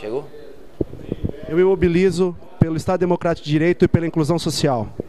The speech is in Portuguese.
Chegou? Eu me mobilizo pelo Estado Democrático de Direito e pela inclusão social.